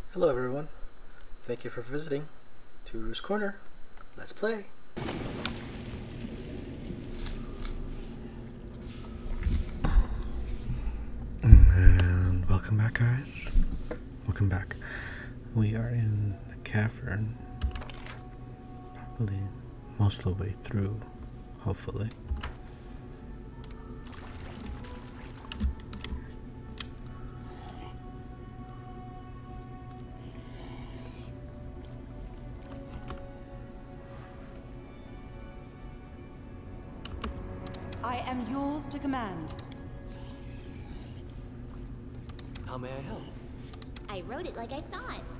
Hello everyone, thank you for visiting Turu's Corner. Let's play! And welcome back, guys. Welcome back. We are in the cavern, probably most of the way through, hopefully. I am yours to command. How may I help? I wrote it like I saw it.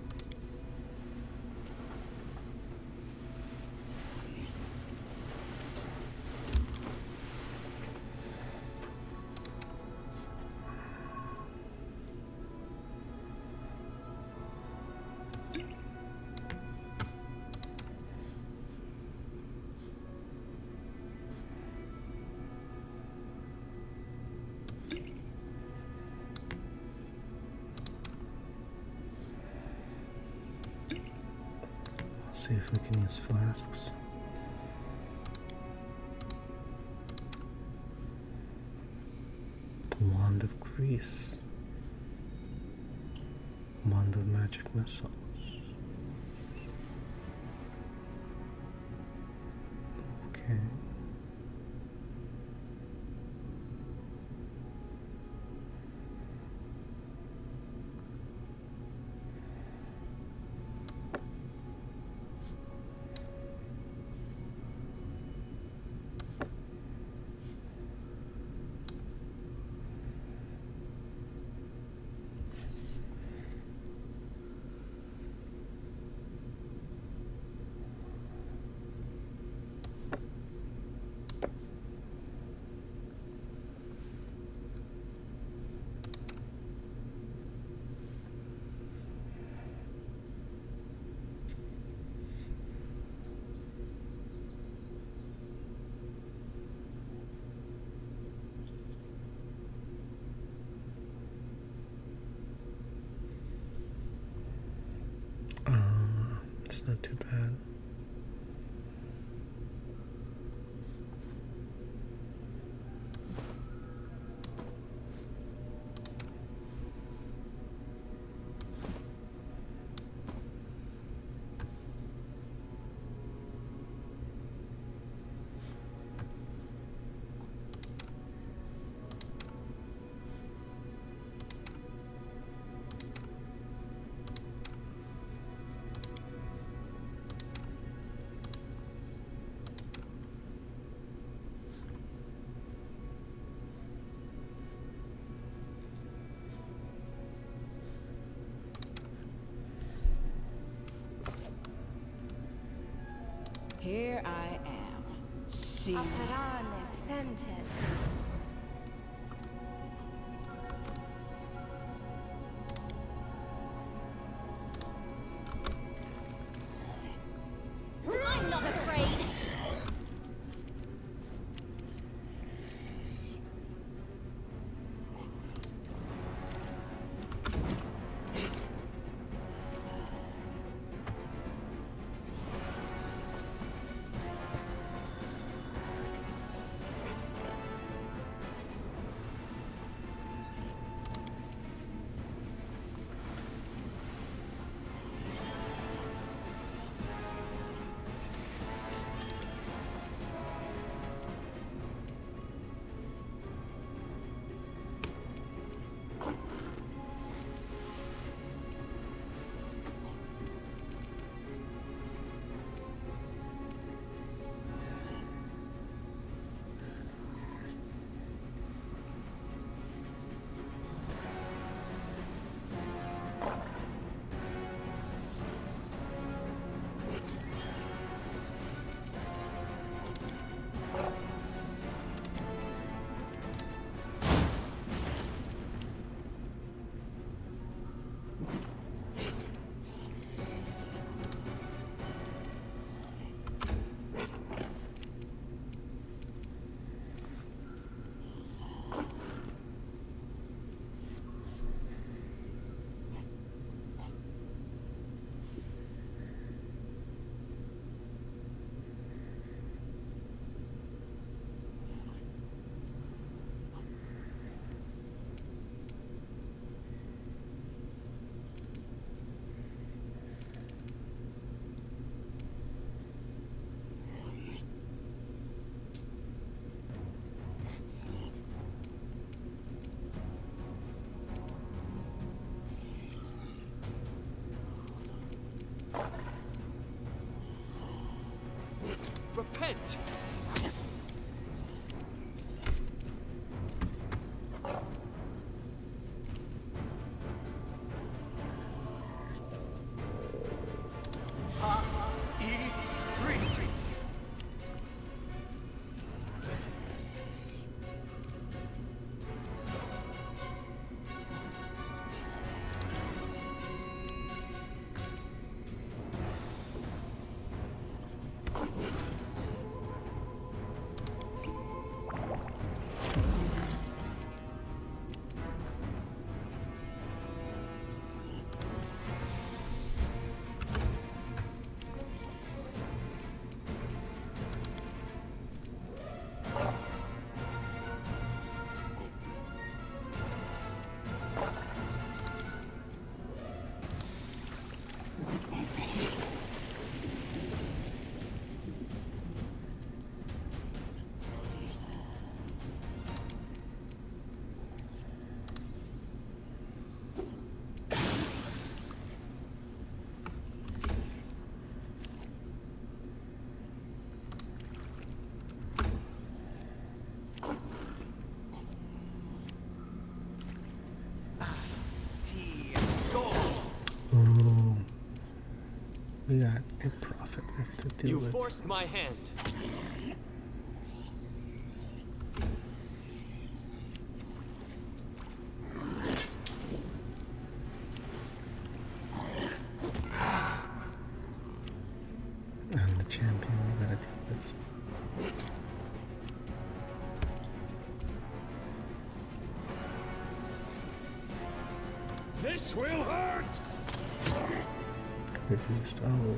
See if we can use flasks. Wand of grease. Wand of magic missiles. Okay. It's not too bad. Here I am. See. Aparane sentes. I'm not afraid. repent. Ooh. We got a prophet we have to deal You with. forced my hand. And the champion we gotta deal with. This will hurt. Reduced. Oh.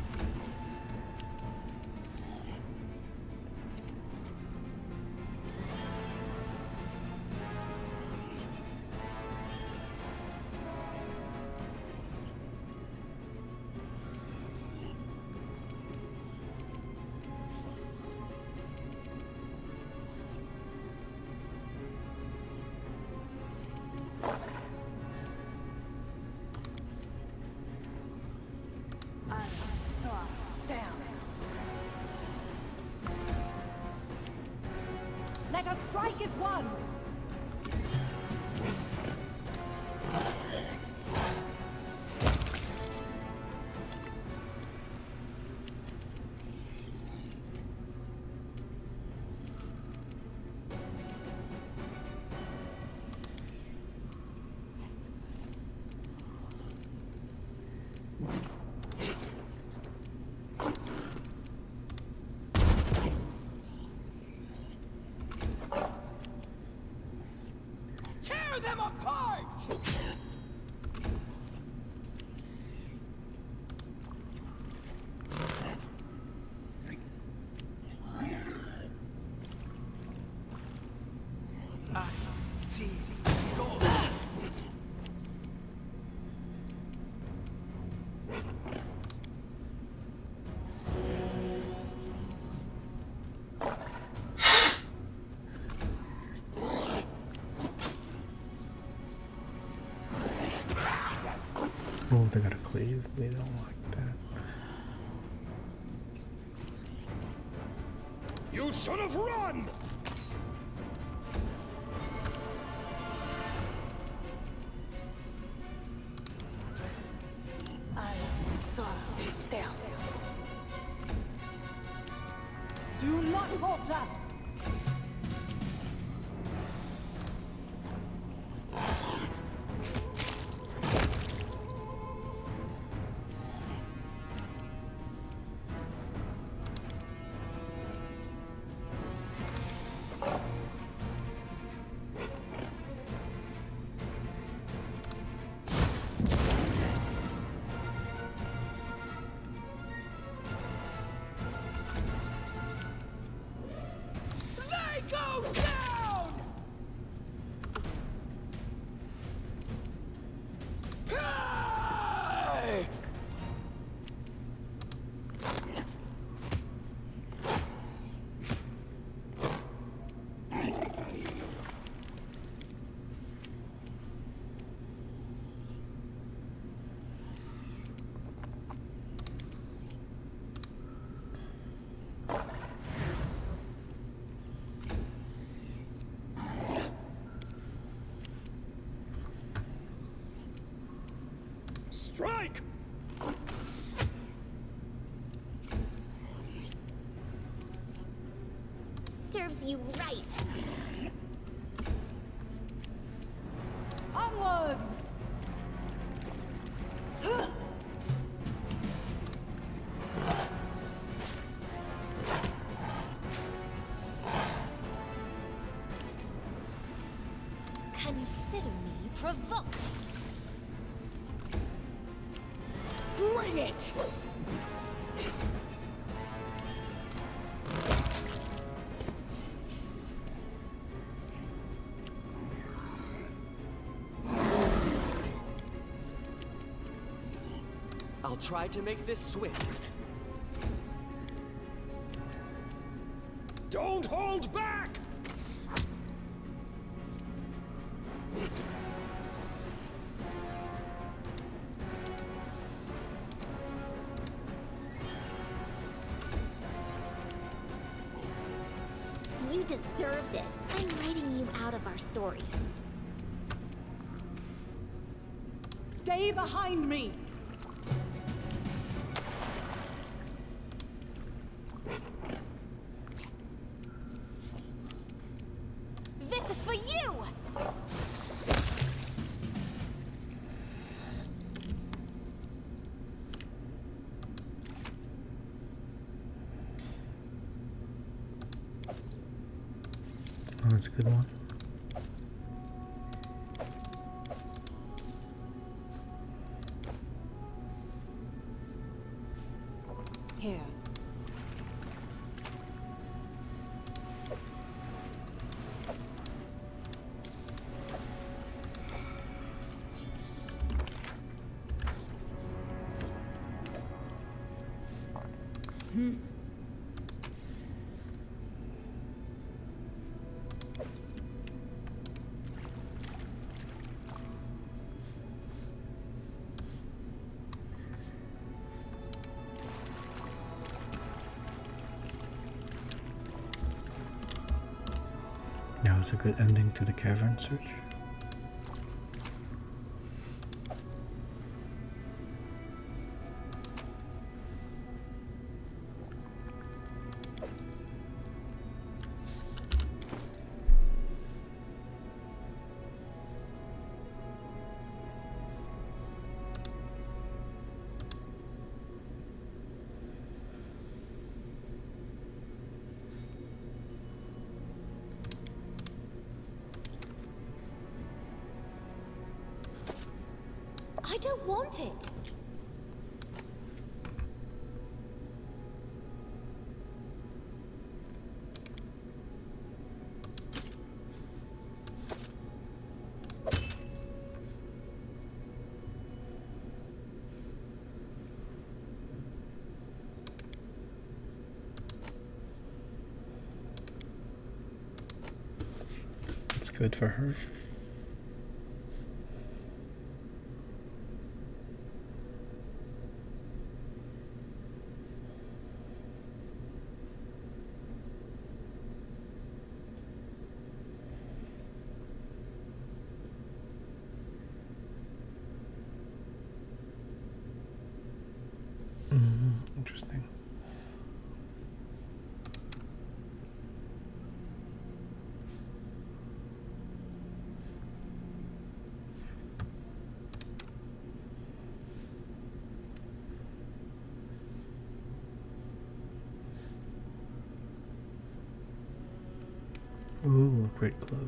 Let us strike as one. Tear them apart! Oh, they got a cleave. We don't like that. You should have run! Do not falter. Strike! Serves you right. Onwards! Consider me provoked. Bring it! I'll try to make this swift. Don't hold back! You deserved it. I'm writing you out of our story. Stay behind me! This is for you! Oh, that's a good one. Here. Now is a good ending to the cavern search. I don't want it. It's good for her. Interesting. Ooh, a great club.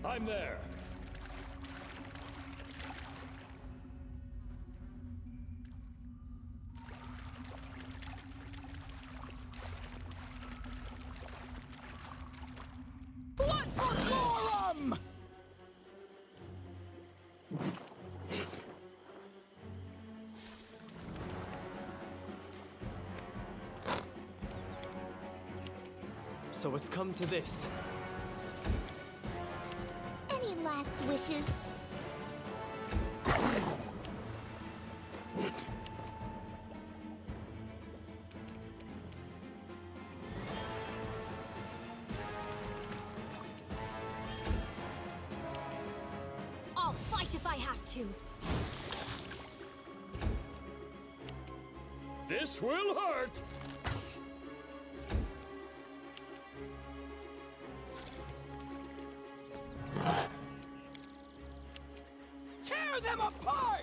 I'm there. Blood for Gorham! So it's come to this. Any last wishes? I'll fight if I have to. This will hurt! Tear them apart!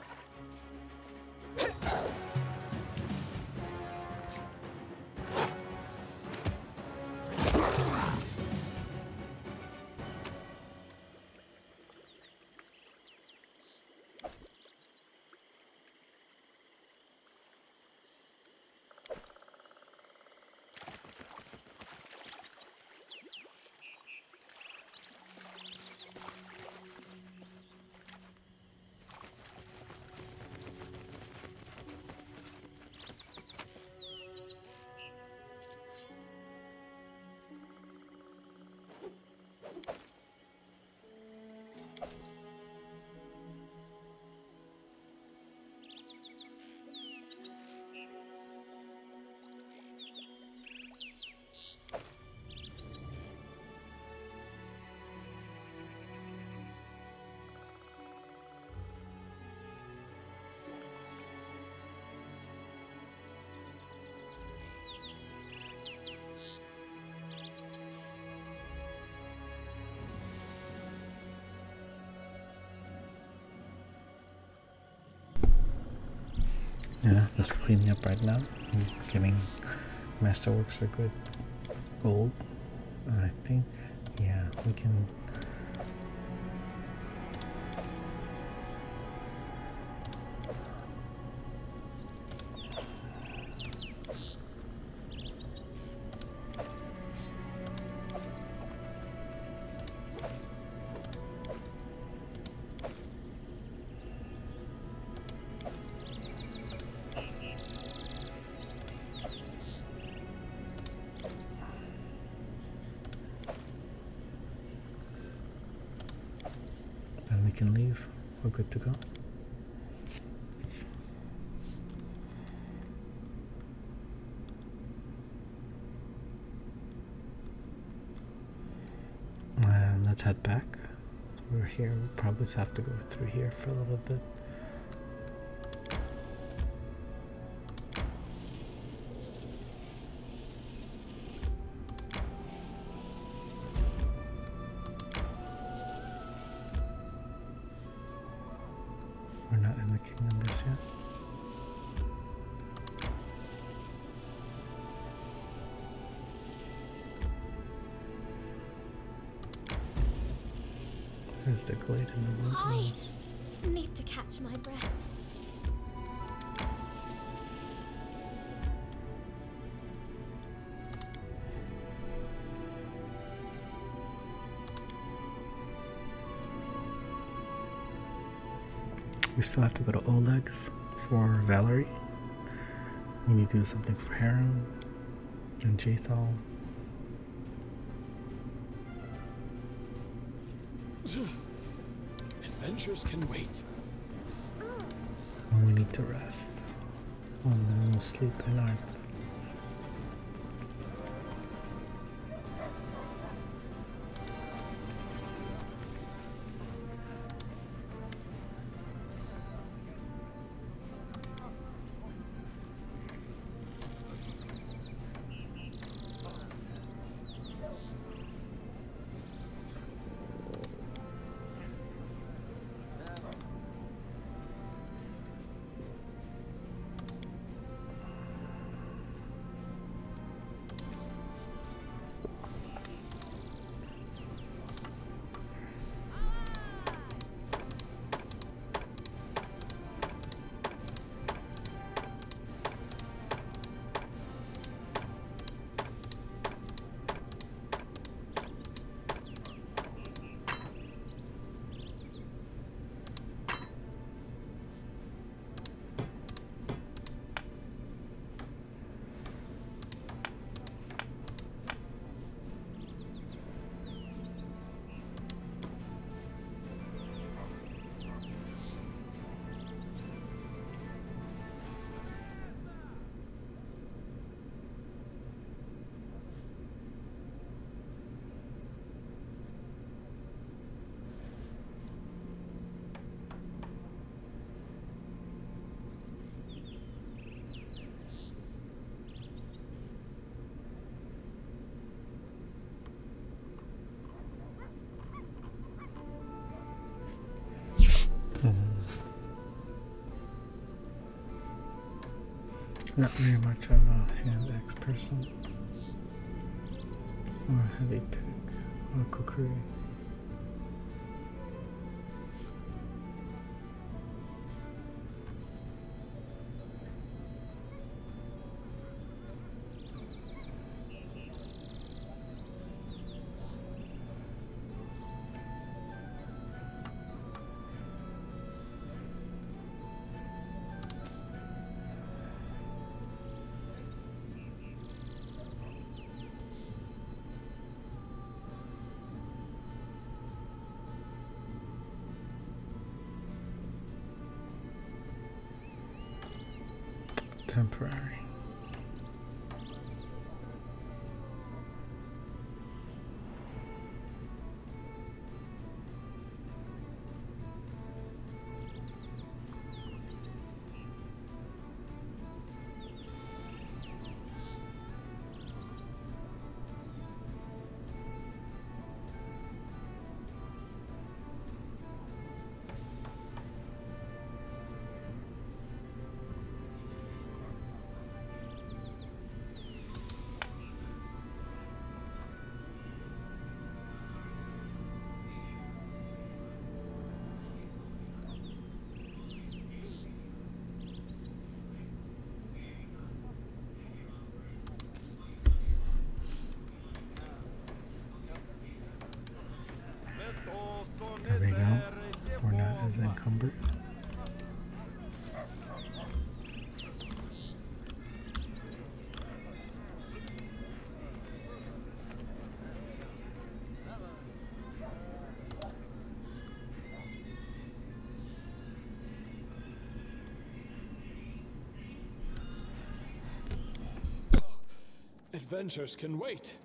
Yeah, just cleaning up right now. Getting masterworks are good gold. I think, yeah, we can. Then we can leave. We're good to go. And let's head back. So we're here. We'll probably have to go through here for a little bit. We're not in the kingdom just yet. There's the glade in the wilderness. I need to catch my breath. We still have to go to Oleg's for Valerie. We need to do something for Harem and Jathal. Adventures can wait. And we need to rest. And then we'll sleep in our. Not very much of a hand axe person. Or a heavy pick. Or kukuri. Temporary. There we go. We're not as encumbered. Adventures can wait.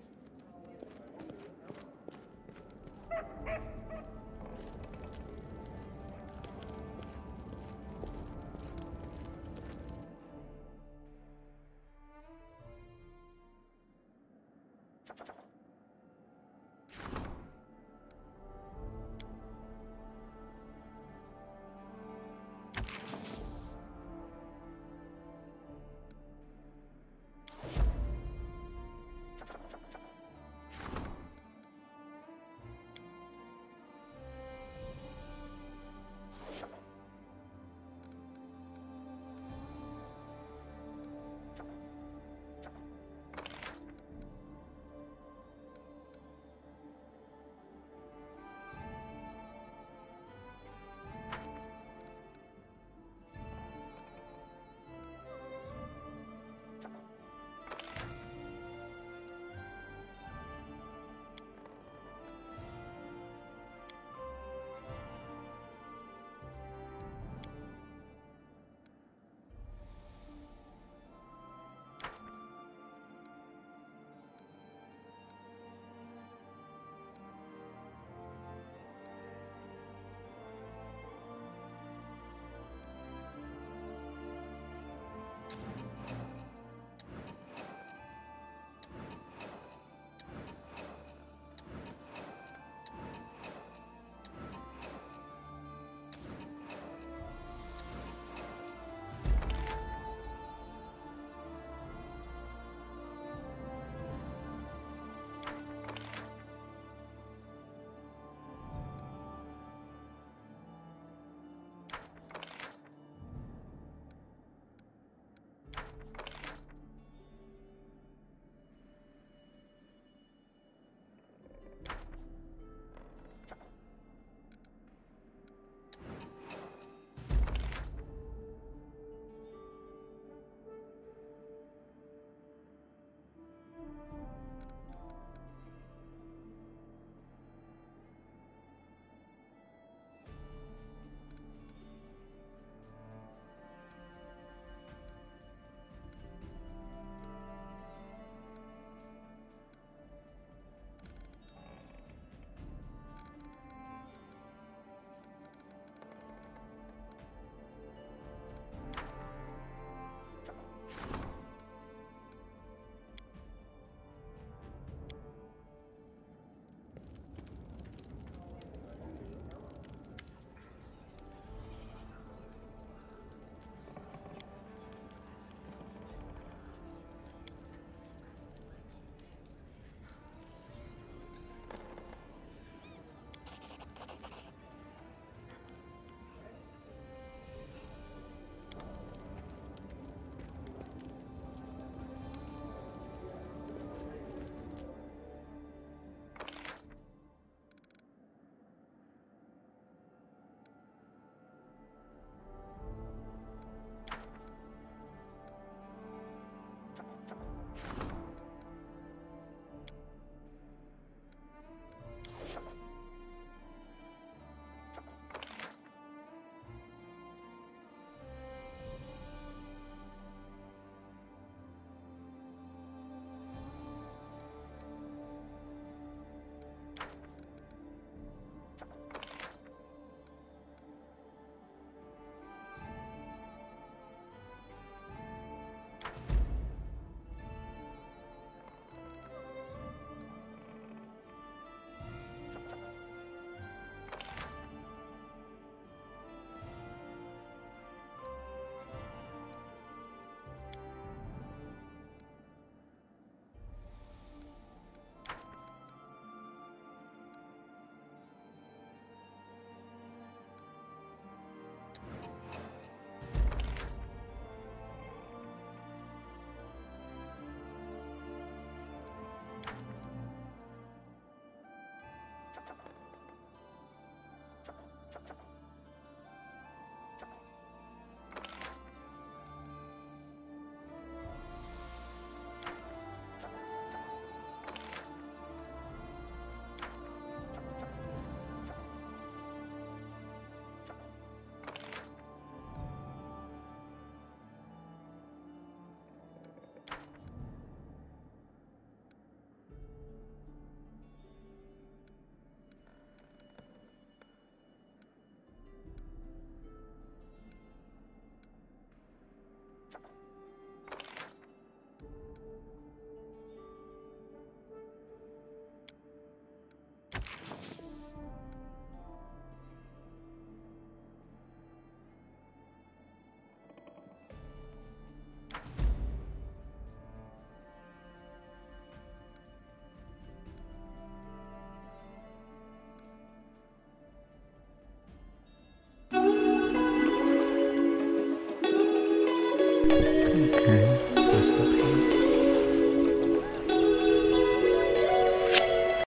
Okay.